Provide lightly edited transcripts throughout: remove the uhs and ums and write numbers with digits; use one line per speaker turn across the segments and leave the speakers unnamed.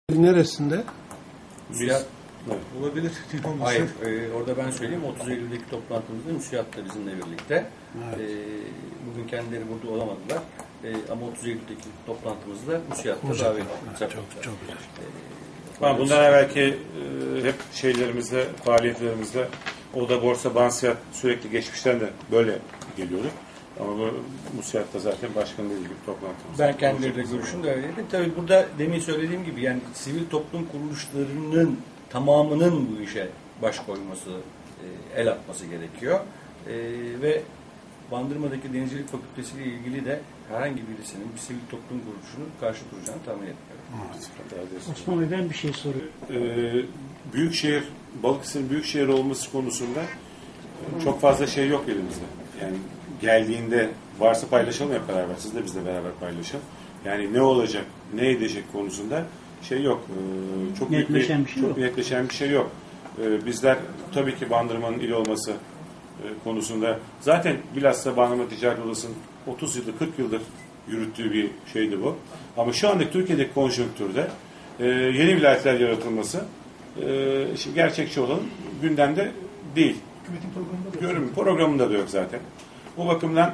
Neresinde?
Müsiyat
olabilir.
Hayır, orada ben söyleyeyim. 30 Eylül'deki toplantımızda Müsiyat da bizimle birlikte.
Evet.
Bugün kendileri burada olamadılar. Ama 30 Eylül'deki toplantımızda Müsiyat'ta davet ettik.
Çok güzel.
Bundan evvelki hep şeylerimizde, faaliyetlerimizde Oda Borsa Bansiyat sürekli geçmişten de böyle geliyordu. Ama bu Müsiyat'ta zaten başkanla ilgili bir toplantımız.
Ben kendileriyle görüşüm de öyleydi. Tabii burada demin söylediğim gibi yani sivil toplum kuruluşlarının tamamının bu işe baş koyması, el atması gerekiyor. Ve Bandırma'daki Denizcilik Fakültesi ile ilgili de herhangi birisinin bir sivil toplum kuruluşunun karşı duracağını tahmin etmiyorum.
Osman Bey, ben bir şey soruyorum.
Büyükşehir, Balıkesir'in büyükşehir olması konusunda çok fazla şey yok elimizde. Yani geldiğinde varsa paylaşalım hep beraber. Siz de bizle beraber paylaşın. Yani ne olacak, ne edecek konusunda şey yok. Çok netleşen bir şey yok. Bizler tabii ki Bandırma'nın il olması konusunda zaten bilhassa Bandırma Ticaret Odası'nın 30 yıldır, 40 yıldır yürüttüğü bir şeydi bu. Ama şu andaki Türkiye'deki konjonktürde yeni vilayetler yaratılması şimdi gerçekçi olan gündemde değil. Programında da yok zaten. Bu bakımdan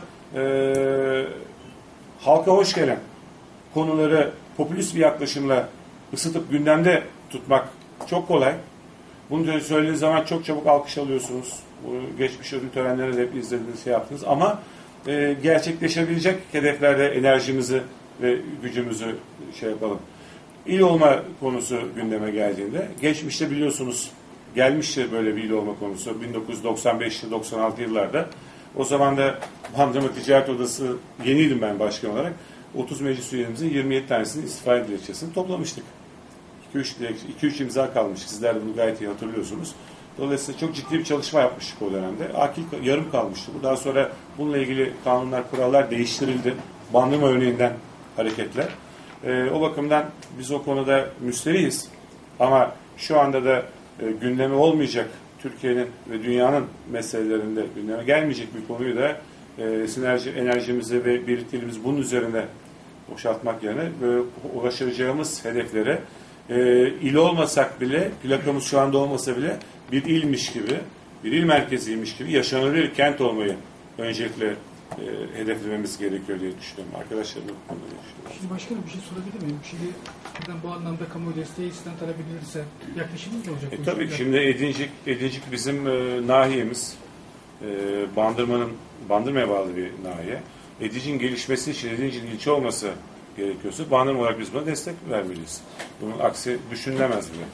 halka hoş gelen konuları popülist bir yaklaşımla ısıtıp gündemde tutmak çok kolay. Bunu söylediğiniz zaman çok çabuk alkış alıyorsunuz. Bu geçmiş ödül törenlerinde de hep izlediğiniz şey yaptınız. Ama gerçekleşebilecek hedeflerde enerjimizi ve gücümüzü şey yapalım. İl olma konusu gündeme geldiğinde, geçmişte biliyorsunuz gelmiştir böyle bir il olma konusu 1995-96 yıllarda. O zaman da Bandırma Ticaret Odası yeniydim ben başkan olarak. 30 meclis üyemizin 27 tanesini istifa dilekçesini toplamıştık. 2-3 imza kalmıştık. Sizler de bunu gayet iyi hatırlıyorsunuz. Dolayısıyla çok ciddi bir çalışma yapmıştık o dönemde. Akil yarım kalmıştı. Daha sonra bununla ilgili kanunlar, kurallar değiştirildi. Bandırma örneğinden hareketle. O bakımdan biz o konuda müsteriyiz. Ama şu anda da gündemi olmayacak Türkiye'nin ve dünyanın meselelerinde gündeme gelmeyecek bir konuyu da enerjimizi ve birlikteliğimizi bunun üzerine boşaltmak yerine ulaşacağımız hedeflere il olmasak bile, plakamız şu anda olmasa bile bir ilmiş gibi, bir il merkeziymiş gibi yaşanabilir bir kent olmayı öncelikle hedeflememiz gerekiyor diye düşünüyorum. Arkadaşlarım bu konuda düşünüyorum.
Şimdi başkanım bir şey sorabilir miyim? Şimdi buradan bu anlamda kamu desteği sizden talep edilirse yaklaşımınız ne olacak?
Tabii şimdi Edincik bizim nahiyemiz. Bandırma'ya bağlı bir nahiye. Edincik'in gelişmesi için Edincik'in ilçe olması gerekiyorsa Bandırma olarak biz buna destek vermeliyiz. Bunun aksi düşünülemez bile.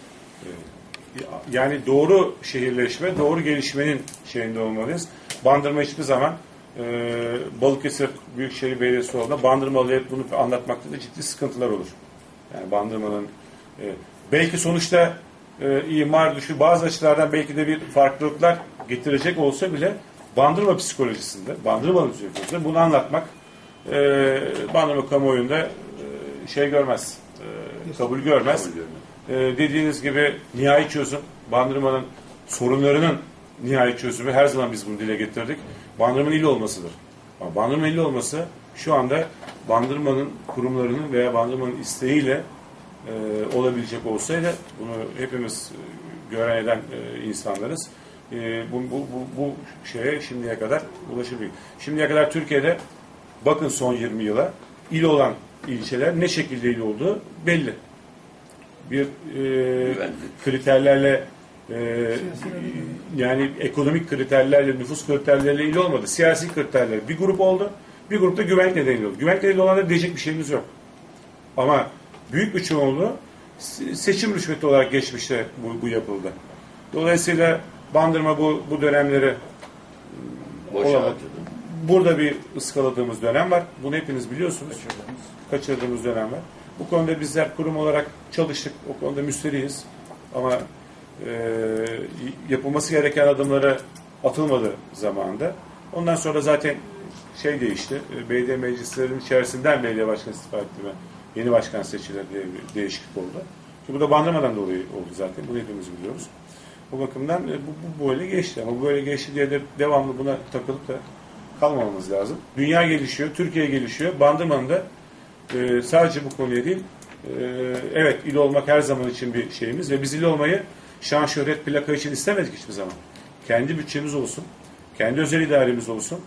Yani doğru şehirleşme, doğru gelişmenin şeyinde olmalıyız. Bandırma hiçbir zaman Balıkesir Büyükşehir Belediyesi olduğunda Bandırmalı'ya bunu anlatmakta da ciddi sıkıntılar olur. Yani Bandırma'nın belki sonuçta imar düşü bazı açılardan belki de bir farklılıklar getirecek olsa bile Bandırma psikolojisinde, Bandırma'nın psikolojisinde bunu anlatmak Bandırma kamuoyunda şey görmez, kabul görmez. Dediğiniz gibi nihai çözüm, Bandırma'nın sorunlarının nihai çözümü her zaman biz bunu dile getirdik. Bandırma'nın il olmasıdır. Ama Bandırma'nın il olması şu anda Bandırma'nın kurumlarının veya Bandırma'nın isteğiyle olabilecek olsaydı bunu hepimiz gören eden insanlarız. Bu şeye şimdiye kadar ulaşabilir. Şimdiye kadar Türkiye'de bakın son 20 yıla il olan ilçeler ne şekilde il olduğu belli. Bir kriterlerle yani ekonomik kriterlerle, nüfus kriterleriyle il olmadı. Siyasi kriterler. Bir grup oldu. Bir grupta güvenlik nedeniyle oldu. Güvenlik nedeniyle olanlara diyecek bir şeyimiz yok. Ama büyük bir çoğunluğu seçim rüşveti olarak geçmişte bu yapıldı. Dolayısıyla Bandırma bu dönemleri burada bir ıskaladığımız dönem var. Bunu hepiniz biliyorsunuz. Kaçırdığımız dönem var. Bu konuda bizler kurum olarak çalıştık. O konuda müsteriyiz. Ama yapılması gereken adımlara atılmadı zamanında. Ondan sonra zaten şey değişti. Belediye meclislerinin içerisinden belediye başkanı istifa etti ve yeni başkan seçilir diye bir değişiklik oldu. Ki bu da Bandırma'dan dolayı oldu zaten. Bunu hepimiz biliyoruz. Bu bakımdan bu böyle geçti. Ama bu böyle geçti diye de devamlı buna takılıp da kalmamamız lazım. Dünya gelişiyor, Türkiye gelişiyor. Bandırma'nın da sadece bu konuya değil, Evet, il olmak her zaman için bir şeyimiz ve biz il olmayı şan şöhret plaka için istemedik hiçbir zaman. Kendi bütçemiz olsun, kendi özel idaremiz olsun.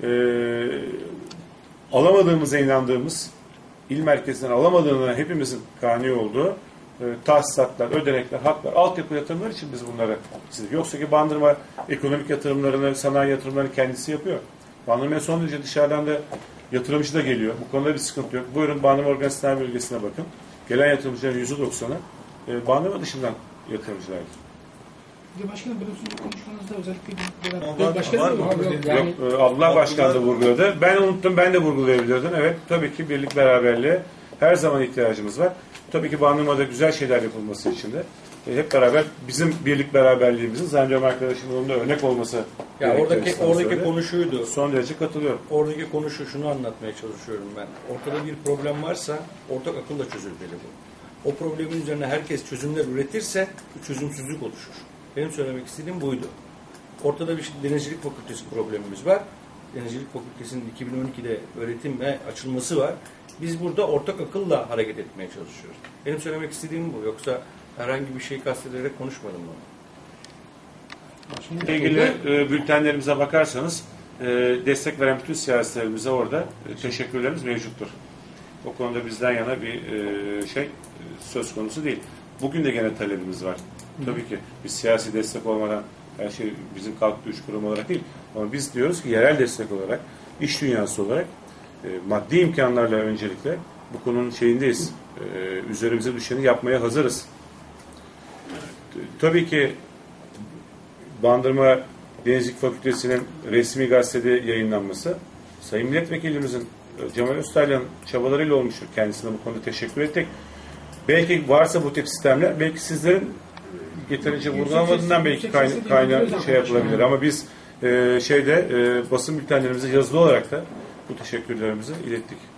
Alamadığımıza inandığımız, il merkezinden alamadığına hepimizin kani olduğu tahsisatlar, ödenekler, haklar, altyapı yatırımları için biz bunları istedik. Yoksa ki Bandırma ekonomik yatırımlarını, sanayi yatırımlarını kendisi yapıyor. Bandırma'ya son derece dışarıdan da yatırımcı da geliyor. Bu konuda bir sıkıntı yok. Buyurun Bandırma Organize Sanayi Bölgesi'ne bakın. Gelen yatırımcıların %90'ı Bandırma dışından yatırımcılardır.
Başkanım, biliyorsunuz bu konuşmanızda özellikle
Var mı?
Yok, Abdullah Başkan da vurguladı. Ben unuttum, ben de vurgulayabilirdim. Evet, tabii ki birlik beraberliğe her zaman ihtiyacımız var. Tabii ki Bandırma'da güzel şeyler yapılması için de hep beraber bizim birlik beraberliğimizin zannediyorum arkadaşımın da örnek olması
Ya
gerektiğini
oradaki
söyledi.
konu şuydu.
Son derece katılıyorum.
Oradaki konu şunu anlatmaya çalışıyorum ben. Ortada bir problem varsa ortak akılla çözülmeli bu. O problemin üzerine herkes çözümler üretirse çözümsüzlük oluşur. Benim söylemek istediğim buydu. Ortada bir denizcilik fakültesi problemimiz var. Denizcilik fakültesinin 2012'de öğretim ve açılması var. Biz burada ortak akılla hareket etmeye çalışıyoruz. Benim söylemek istediğim bu. Yoksa herhangi bir şey kastederek konuşmadım bunu.
Bununla ilgili bültenlerimize bakarsanız destek veren bütün siyasetlerimize orada teşekkürlerimiz mevcuttur. O konuda bizden yana bir söz konusu değil. Bugün de gene talebimiz var. Tabii ki biz siyasi destek olmadan her şey bizim kalktı üç kurum olarak değil. Ama biz diyoruz ki yerel destek olarak, iş dünyası olarak maddi imkanlarla öncelikle bu konunun şeyindeyiz. Üzerimize düşeni yapmaya hazırız. Tabii ki Bandırma Denizcilik Fakültesi'nin resmi gazetede yayınlanması Sayın Milletvekilimizin Cemal Öztaylan'ın çabalarıyla olmuştur. Kendisine bu konuda teşekkür ettik. Belki varsa bu tip sistemler, belki sizlerin yeterince vurgulamadığından belki kaynağı şey yapılabilir. Ama biz basın bültenlerimize yazılı olarak da bu teşekkürlerimizi ilettik.